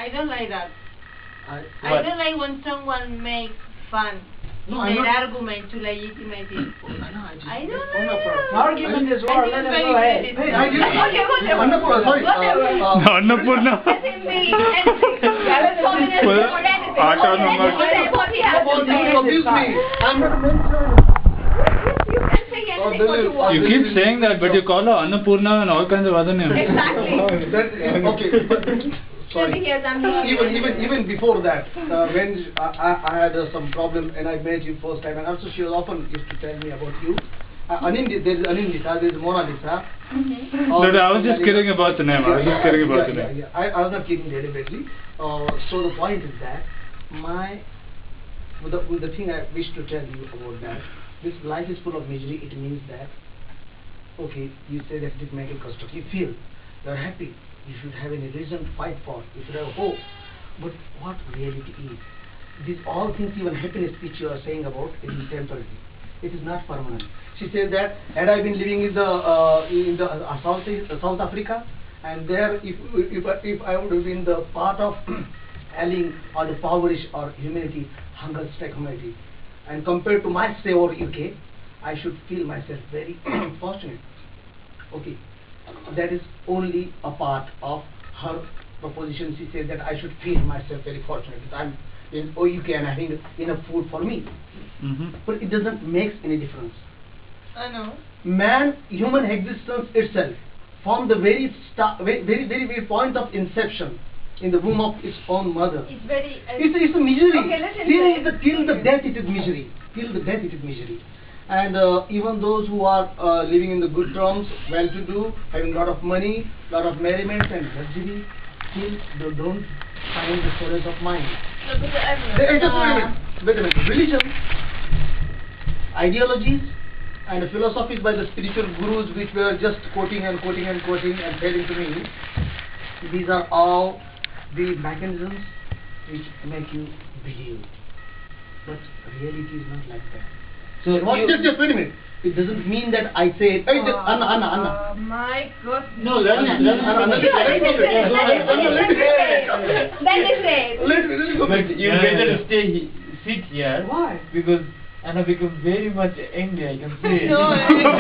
I don't like that. I What? don't like when someone makes fun in their argument to legitimate it. I don't know. Argument is war. Let him go ahead. Hey, okay, whatever. Annapurna, sorry. Annapurna. Let him be anything. Communist Well, or anything. Acha Okay, let him say what he has to say. Abuse me. I'm not a mentor. You can say anything what you want. You keep saying that, but you call her Annapurna and all kinds of other names. Exactly. Okay, but sorry. Here's amnesia. Even before that, when I had some problem and I met you first time, and also she was often used to tell me about you. There is Anindita, there is Mona Lisa. No, I was just kidding about the name. I was just kidding about the name. I was not kidding deliberately. So the point is that the thing I wish to tell you about that, this life is full of misery. It means that, okay, you say that it is mental construct. You feel you are happy. You should have any reason to fight for. You should have hope. But what reality is, these all things, even happiness which you are saying about, it is temporary. It is not permanent. She said that had I been living in the South Africa, and there if I would have been the part of ailing or the poverty or humanity, hunger strike humanity, and compared to my stay over UK, I should feel myself very fortunate. Okay, that is only a part of her proposition. She said that I should feel myself very fortunate that I'm in UK and having enough food for me. But it doesn't make any difference. I know. Human existence itself, from the very point of inception, in the womb of its own mother, It's very. it's a misery. Okay, listen. Till the death it is misery. Till the death it is misery. And even those who are living in the good terms, well-to-do, having a lot of money, lot of merriment and luxury, still they don't find the solace of mind. Look at the Just wait a minute. Religion, ideologies, and philosophies by the spiritual gurus which were just quoting and telling to me, these are all the mechanisms which make you believe. But reality is not like that. So just wait a minute. It doesn't mean that I say, hey, Anna. My God. No, let me say. But you better sit here. Why? Because Anna become very much angry, I can see. No.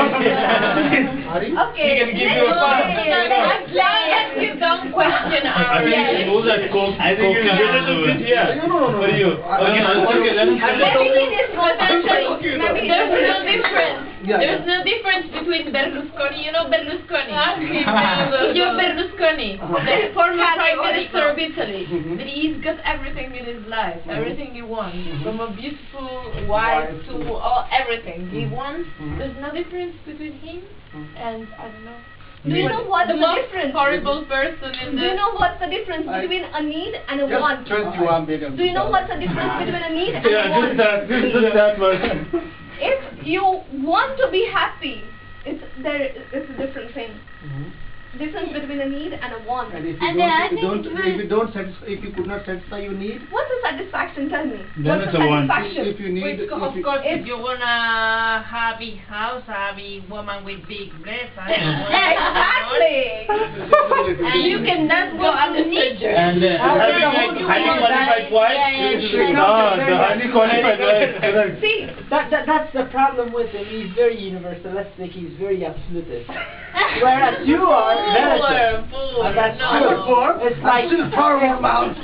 Okay. She can give you a pass. Let you don't question our reality. I think you better to sit here. No. For you. Okay, let me Maybe it is potentially. Maybe There's no difference. Yeah. There's no difference between Berlusconi. You know Berlusconi? Yeah. You know Berlusconi, the former Prime Minister of Italy. That he's got everything in his life, everything he wants, from a beautiful wife to everything he wants. There's no difference between him and I don't know. Do you know what's the the most difference? horrible person in Do the. you know what's the difference between a need and a want? Just 21 billion. Do you know what's the difference between a need and a Yeah, want? just that version. If you want to be happy, it's a different thing. Difference between a need and a want. And if you could not satisfy your need, What's the satisfaction? Tell me. Then What's it's the a want. satisfaction? if you need, Of course, if you wanna have a house, have a woman with big breasts, Exactly. And you cannot go on the surgery. And having like highly qualified wife. The highly qualified wife. See, that's the problem with him. He's very universalistic. He's very absolutist. Whereas you are relative. And that's true. It's like still paramount.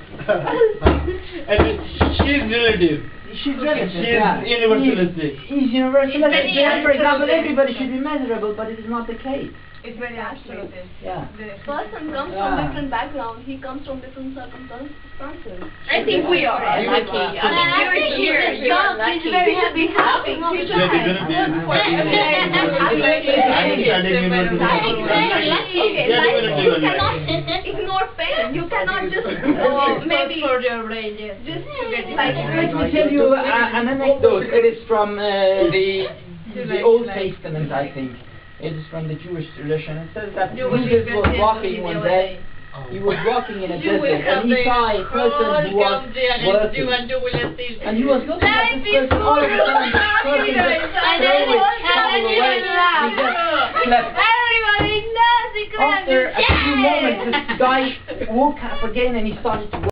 And she's relative. She's relative. She's universalistic. He's universalistic. It's very Yeah, for example, absolute. everybody should be measurable, but it is not the case. it's very absolute. Yeah. person comes from different background. He comes from different circumstances. I think we are lucky. I mean, you're here. You're lucky. Very happy. Happy. Yeah, they're gonna be You cannot ignore pain. You cannot just maybe For your brain, yes. just Let me tell you an anecdote. It is from the Old Testament, I think. It is from the Jewish tradition. It says that Jesus was walking one day. He was walking in a desert and he saw a person who was working. And he was looking at this person all of a sudden. This person just threw his shovel away. He just slept. everybody knows Srikanth, after a few yes! moments, this guy woke up again and he started to